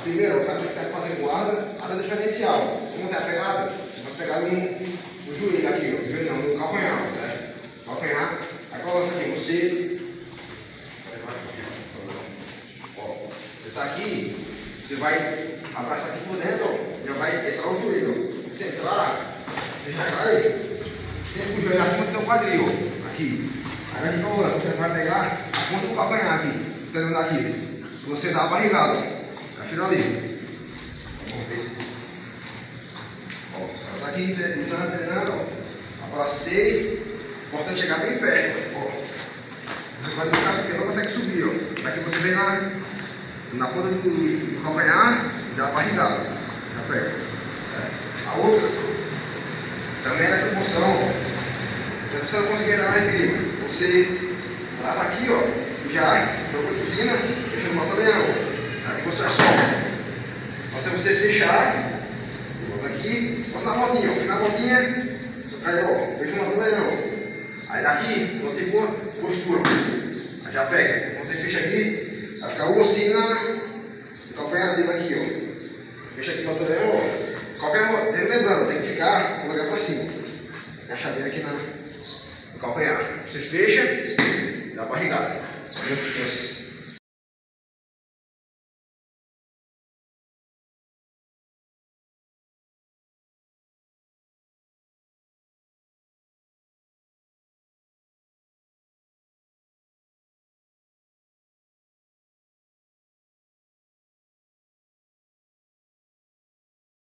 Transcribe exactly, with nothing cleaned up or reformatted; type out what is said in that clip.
primeiro, o cara tem que estar fazendo guarda até diferencial. Como tem a pegada? Você faz pegada no, no joelho aqui, ó. No joelho não, no calcanhar, né? Calcanhar. Aí coloca aqui, você. Ó, você tá aqui, você vai abraçar aqui por dentro, ó. Já vai entrar o joelho, ó. Se entrar, você já cai. Sempre o joelho acima do seu quadril, ó. Aqui. Aí aqui com você vai pegar a ponta do calcanhar aqui, o tendão daqui. Você dá a barrigada, ó. Já finaliza. Ó, ela tá aqui treinando, treinando, ó. Abracei. Importante chegar bem perto, ó. Você vai ficar porque não consegue subir, ó. Daqui você vem na, na ponta do, do calcanhar e dá a barrigada. Já pega. Certo. A outra também é nessa função, ó. Se você não conseguir dar mais grima, você lava aqui, ó, e já joga a cozinha, deixa no batalhão. Aí você solta. Então, se você fechar, bota aqui, passa na voltinha, ó. Fica na voltinha, só cai, ó, fecha no batalhão. Aí daqui, não tem boa postura. Aí já pega. Quando você fecha aqui, vai ficar o ossinho no calcanhar dele aqui, ó. Fecha aqui no batalhão, ó. Qualquer, lembrando, tem que ficar com o lugar pra cima. Encaixar bem aqui na. No calcanhar. Você fecha e dá a barrigada.